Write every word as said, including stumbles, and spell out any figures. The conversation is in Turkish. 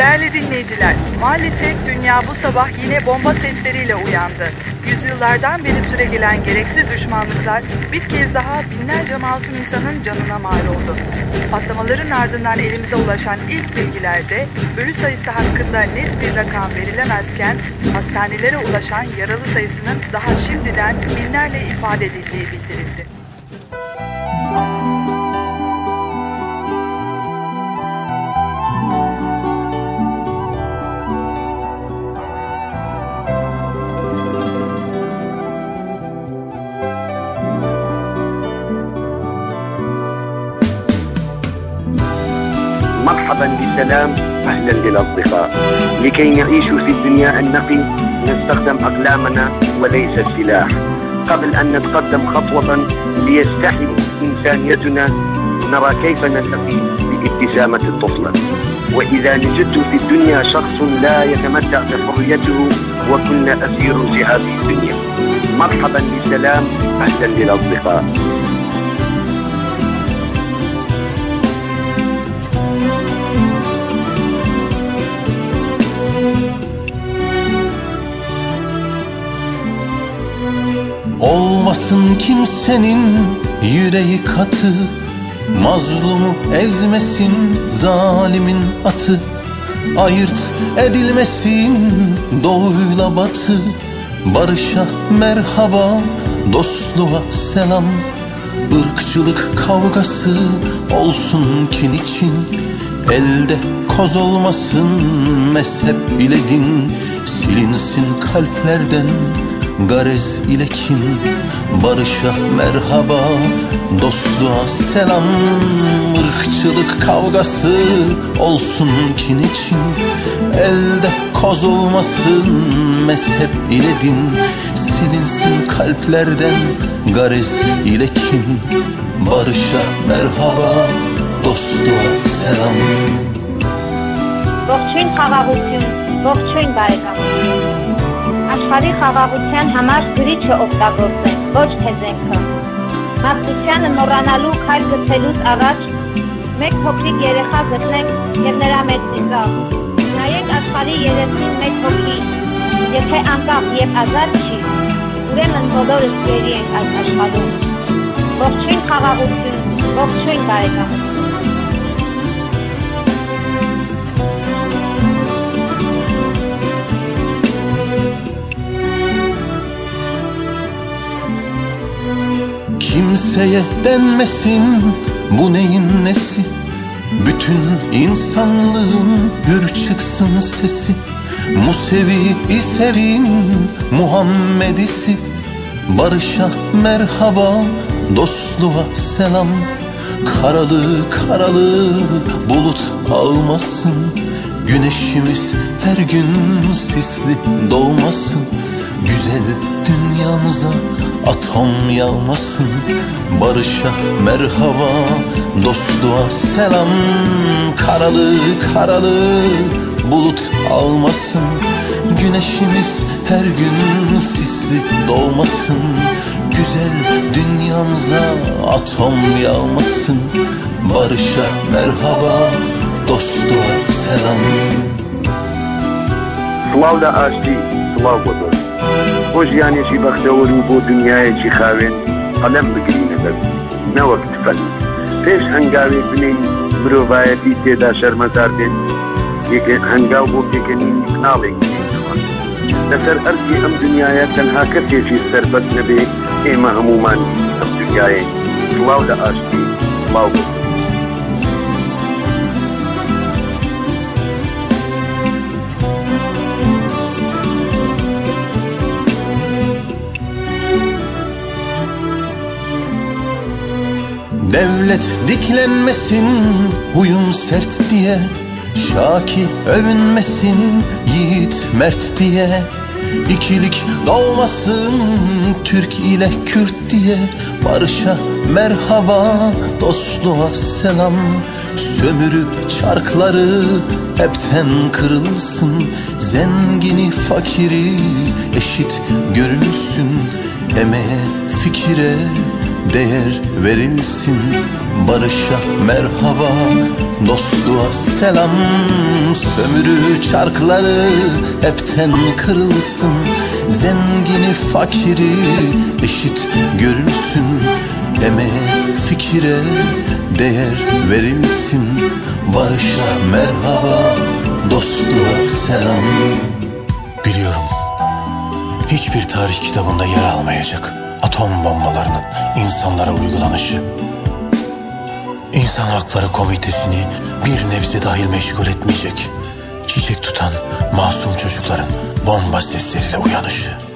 Değerli dinleyiciler, maalesef dünya bu sabah yine bomba sesleriyle uyandı. Yüzyıllardan beri süregelen gereksiz düşmanlıklar bir kez daha binlerce masum insanın canına mal oldu. Patlamaların ardından elimize ulaşan ilk bilgilerde ölü sayısı hakkında net bir rakam verilemezken hastanelere ulaşan yaralı sayısının daha şimdiden binlerle ifade edildiği bildirildi. مرحبا بالسلام، أهلا للأصدقاء. لكي نعيش في الدنيا النقي نستخدم أقلامنا وليس السلاح. قبل أن نتقدم خطوة ليستحي إنسانيتنا نرى كيف نلتقي بابتسامة الطفلة. وإذا وجدت في الدنيا شخص لا يتمتع بحريته وكنا أسير في هذه الدنيا. مرحبا بالسلام، أهلا للأصدقاء. Olmasın kimsenin yüreği katı, mazlumu ezmesin zalimin atı. Ayırt edilmesin doğuyla batı, barışa merhaba, dostluğa selam. Irkçılık kavgası olsun kin için, elde koz olmasın mezhep ile din. Silinsin kalplerden garez ile kin, barışa merhaba, dostluğa selam. Irkçılık kavgası olsun kin için, elde koz olmasın mezhep ile din. Silinsin kalplerden garez ile kin, barışa merhaba, dostluğa selam. Ողջույն խաղաղություն, ողջույն բարեկամություն։ Աշխարհի խաղաղության համար գրիչը օգտագործենք, ոչ թե զենքը։ Մաքրությանը մոռանալու քայլ գցելուց առաջ մեկ փոքրիկ երեխա գտնենք եւ նրա մեջ ծիծաղ։ Նայեք աշխարհի երեսին մեկ հոգի, եթե անկախ եւ ազատ չի, ուրեմն բոլորս գերի ենք այս աշխարհում։ Ողջույն խաղաղություն, ողջույն բարեկամություն։ Kimseye denmesin bu neyin nesi, bütün insanlığın hür çıksın sesi. Musevi'yi sevin, Muhammed'isi, barışa merhaba, dostluğa selam. Karalı karalı bulut almasın, güneşimiz her gün sisli doğmasın. Güzel dünyamıza atom yağmasın, barışa merhaba, dostluğa selam. Karalı karalı bulut almasın, güneşimiz her gün sisli doğmasın. Güzel dünyamıza atom yağmasın, barışa merhaba, dostluğa selam. Slavda aşti, slav budur. خۆشیانێکی بەختەوەر و بۆ دنیایەکی خاوێن قەلەم بگرینە بەر نەوەک تفەن. پێش هەنگاوێک بنین مرۆڤایەتی تێدا شەرمەزار بێت، هەنگاو بۆ پێکەنینی مناڵێک بکەینەوە. لەسەر ئەرزی ئەم دنیایە تەنها کەسێکی سەربەست نەبێ، ئێمە هەمومان ئەم دنیایەین. سڵاو لە ئاشتی، سڵاو بۆ. Devlet diklenmesin huyum sert diye, Şaki övünmesin yiğit mert diye. İkilik doğmasın Türk ile Kürt diye, barışa merhaba, dostluğa selam. Sömürü çarkları hepten kırılsın, zengini fakiri eşit görülsün. Emeğe fikire değer verilsin. Barışa merhaba, dostluğa selam. Sömürü çarkları hepten kırılsın. Zengini fakiri eşit görülsün. Emeğe fikire değer verilsin. Barışa merhaba, dostluğa selam. Biliyorum, hiçbir tarih kitabında yer almayacak atom bombalarının insanlara uygulanışı. İnsan Hakları Komitesi'ni bir nebze dahil meşgul etmeyecek çiçek tutan masum çocukların bomba sesleriyle uyanışı.